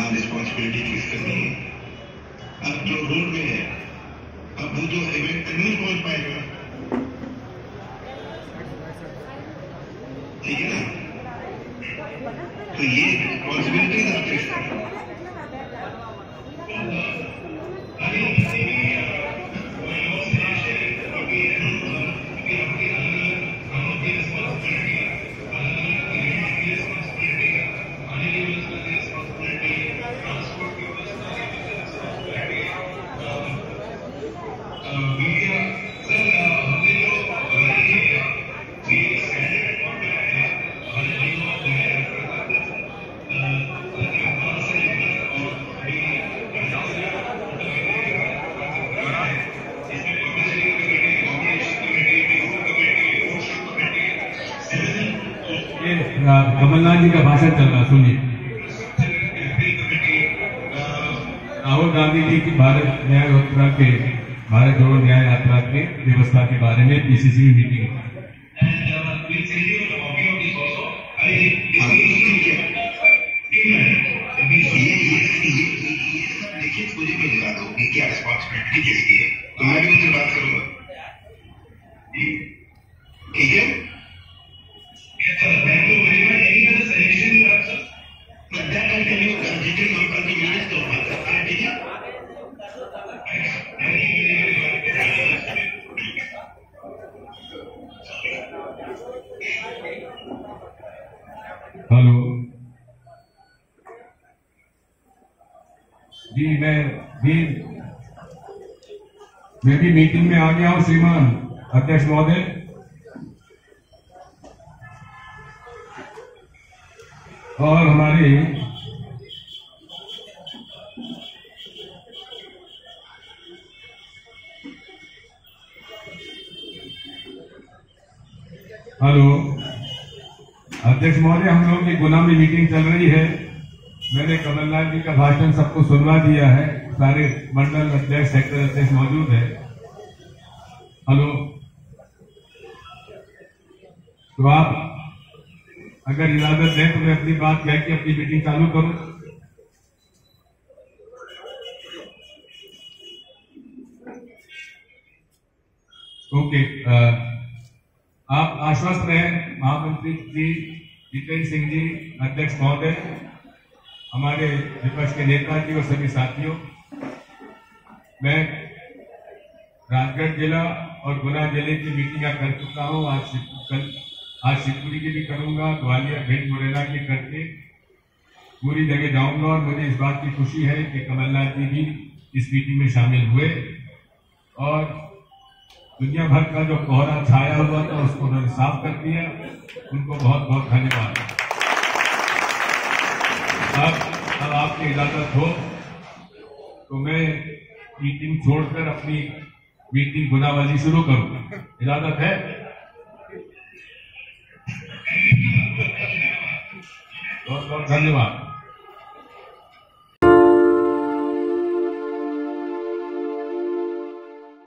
Responsibility choose करनी है। अब जो रोड में है, अब वो जो इवेंट नहीं पहुंच पाएगा, ठीक है ना? तो ये रिस्पॉन्सिबिलिटीज आप चूज करें। कमलनाथ जी का भाषण चल रहा, सुनिए। राहुल गांधी जी की भारत न्याय यात्रा के भारत जोड़ो न्याय यात्रा की व्यवस्था के बारे में पीसीसी मीटिंग। देखिए मुझे भिजवा दो कि क्या रिस्पॉन्सिबिलिटी किसकी है, तो मैं भी उनसे बात करूंगा, ठीक है? हेलो जी, मैं भी मीटिंग में आ गया हूं श्रीमान अध्यक्ष महोदय। और हमारे हेलो अध्यक्ष महोदय, हम लोगों की गुना में मीटिंग चल रही है। मैंने कमलनाथ जी का भाषण सबको सुनवा दिया है, सारे मंडल अध्यक्ष सेक्टर अध्यक्ष मौजूद है। हेलो, तो आप अगर इजाजत दें तो मैं अपनी बात कह के अपनी मीटिंग चालू करूं। ओके, आप आश्वस्त रहें महामंत्री जी जितेंद्र सिंह जी, अध्यक्ष महोदय, हमारे विपक्ष के नेता जी और सभी साथियों। मैं राजगढ़ जिला और गुना जिले की मीटिंग कर चुका हूं। आज शिवपुरी की भी करूंगा, ग्वालियर भिंड मुरैना की करके पूरी जगह जाऊंगा। और मुझे इस बात की खुशी है कि कमलनाथ जी भी इस मीटिंग में शामिल हुए और दुनिया भर का जो कोहरा छाया हुआ था उसको उन्होंने साफ कर दिया। उनको बहुत बहुत धन्यवाद। अब आपकी इजाजत हो तो मैं मीटिंग छोड़कर अपनी मीटिंग गुनाबाजी शुरू करूं, इजाजत है? बहुत बहुत धन्यवाद।